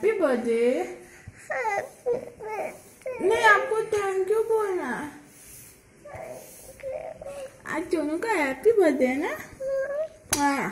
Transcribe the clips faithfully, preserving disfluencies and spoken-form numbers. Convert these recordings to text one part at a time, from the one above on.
Happy birthday. नहीं, आपको thank you बोलना। आज दोनों का हैप्पी बर्थडे है ना। हाँ,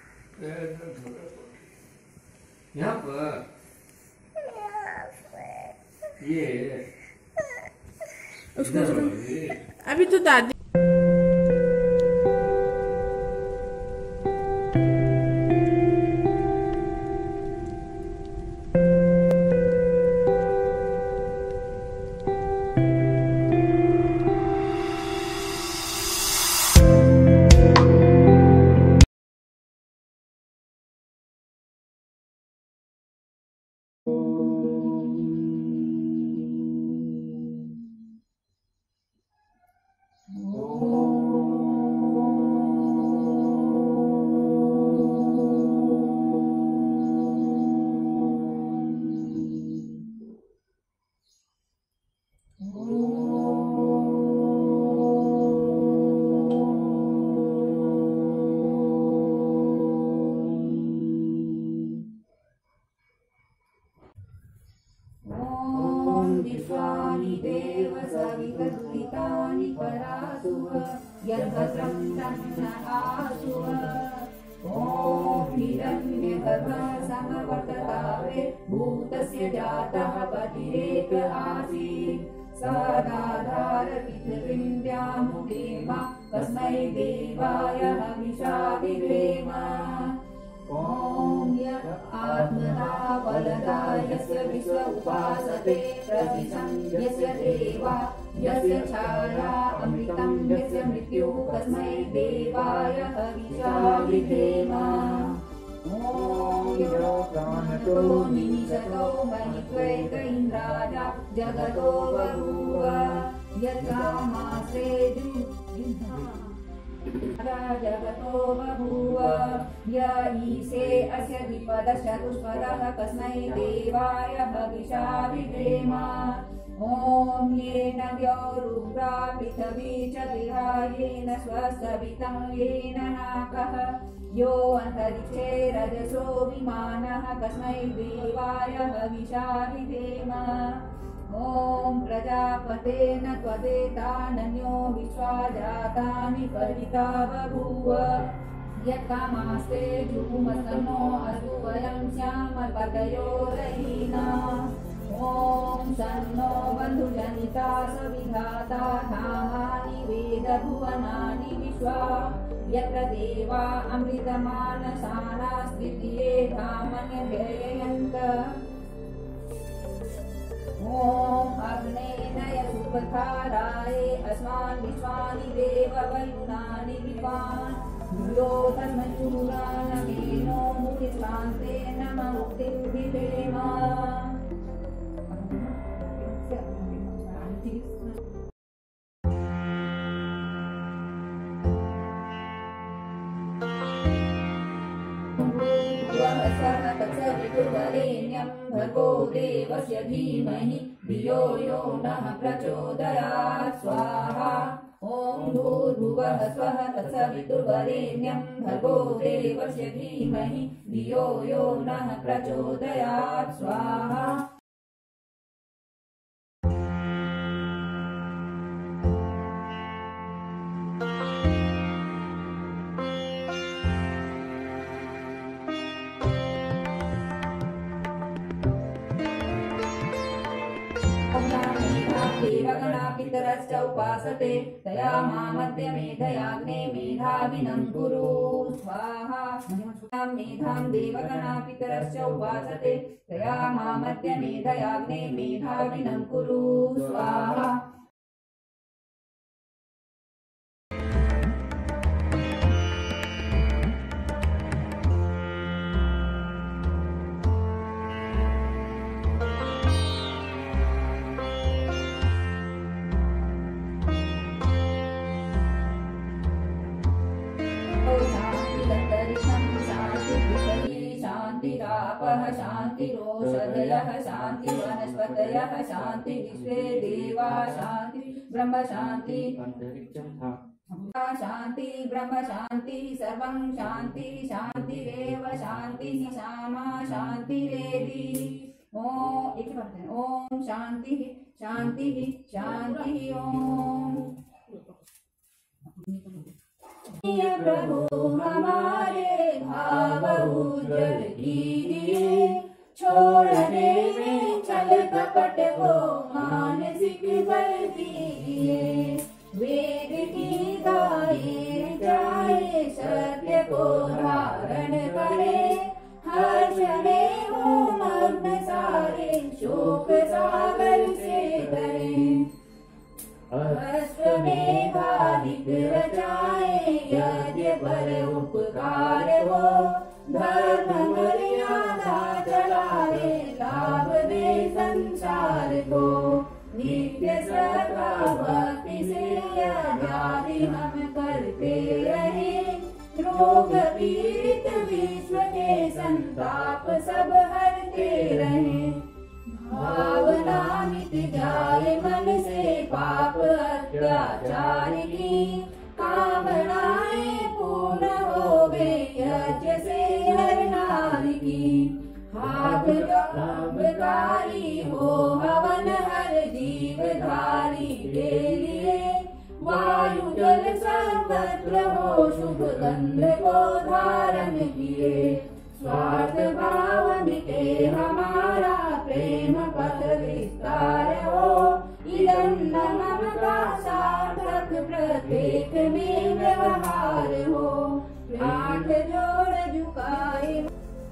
यहाँ पर ये उसको अभी तो दादी विश्वानि देव सवितर्पितानि परासुव यद्भद्रं तन्न आसुव। ॐ हिरण्यगर्भः समवर्ततावे भूतस्य जातः पतिरेक आसीत् सदाधार पितृविन्द्यामुदेम तस्मै देवाय हविषा विधेम। ॐ य आत्मदा बलदा यस्य विश्व उपासते प्रतिशं यस्य देवा यस्य छाया अमृतं यस्य मृत्युः तस्मै देवाय हविषा विधेम। ॐ यो प्राणतो निमिषतो महित्वैक इन्द्राजा जगतो बभूव यत्कामास्ते जगतो बभूव य ईशे अस्य द्विपदश्चतुष्पदः तस्मै देवाय हविषा विधेम। ॐ येन द्यौरुग्रा पृथिवी च दिहा येन स्वसवितं येन नाकः यो अन्तरिक्षे रजसो विमानः तस्मै देवाय हविषा विधेम। ॐ प्रजापतेन त्वदेतानन्यो विश्वा जातानि परिता बभूव यत्कामास्ते जुहुमस्तनो अस्तु वयं श्यामपतयो रयिना। ॐ सन्नो बन्धुजनिता सविधाता धामानि वेदभुवनानि विश्वा यत्र देवा अमृतमानसाना स्थितिये धामन्यव्ययन्त। ॐ अग्नेनय सुपथाराये अस्मान् विश्वानि देव वयुनानि विद्वान् भूयो तन्मयूरानमेनो मुनिश्रान्ते नम मुक्तिं विधेम। तत्सवितुर्वरेण्यं भर्गो देवस्य धीमहि धियो यो नः प्रचोदयात् स्वाहा। ॐ भूर्भुवः स्वः तत्सवितुर्वरेण्यं भर्गो देवस्य धीमहि धियो यो नः प्रचोदयात् स्वाहा। देवगणापितरश्च उपासते तया मामद्य मेधयाग्ने मेधाविनं कुरु स्वाहा। मेधां देवगणापितरश्च उपासते तया मामद्य मेधयाग्ने मेधाविनं कुरु स्वाहा। शान्तिरापः शान्तिरोषधयः शान्तिवनस्पतयः शान्ति विश्वे देवा शान्ति ब्रह्म शान्ति शान्ति ब्रह्म शान्ति सर्वं शान्ति शान्तिरेव शान्तिः सामा शान्तिरेधि। ओम एक ही बात है। ओम शांति शांति शांति ओम। प्रभु हमारे भाव उज्जवल कीजिए, छोड़ देवे छल कपट को मानसिक बल दीजिए। वेद की गाये जाए सत्य को धारण करे, हर्ष में हो मग्न सारे शोक सागर से करें। अश्वमेधाधिक रचाए यज्ञ पर उपकार हो, धर्म मर्यादा चलाए लाभ दे संसार को। नित्य श्रद्धा भक्ति से यज्ञादि हम करते रहे, रोग पीड़ित विश्व के संताप सब हरते रहे। भावना मिट जाए मन से पाप अत्याचार की, कामनाएं पूर्ण हो गए यज्ञ से हर नारी की। हाथ लाभकारी हो हवन हर जीव धारी के लिए, वायु जल सर्वत्र हो शुभ गंध को धारण किए। स्वार्थ भाव मिटे हमारा प्रेम पथ विस्तार हो, इदं न ममता सार्थक प्रत्येक में व्यवहार हो। आठ जोड़ झुकाए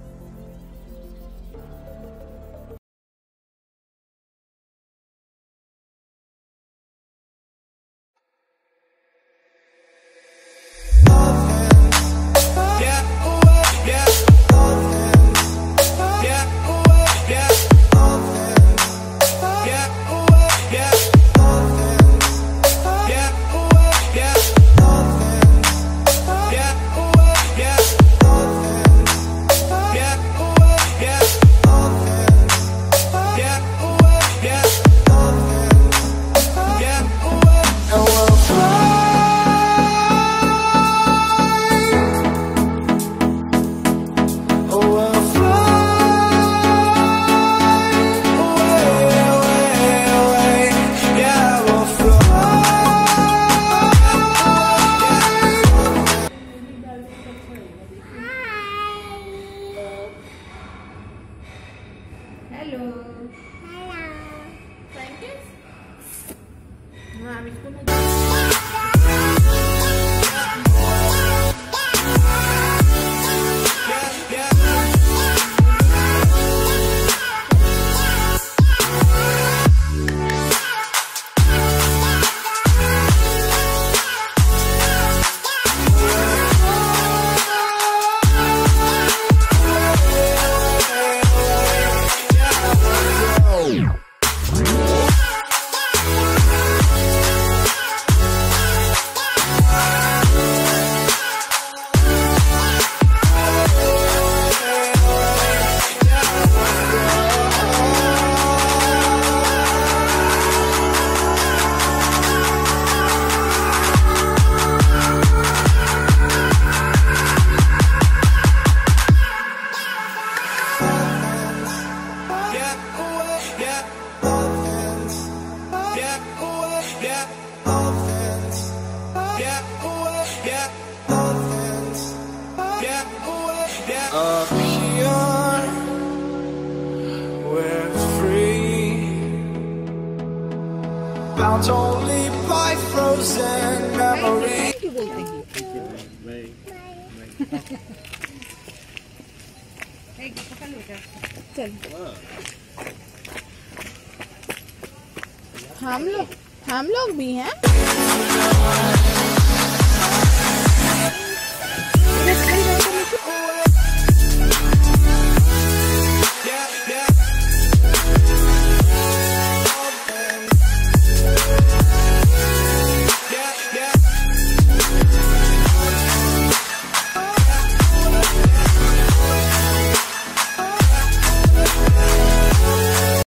Up here, we're free, bound only by frozen memories. चल हम लोग हम लोग भी हैं।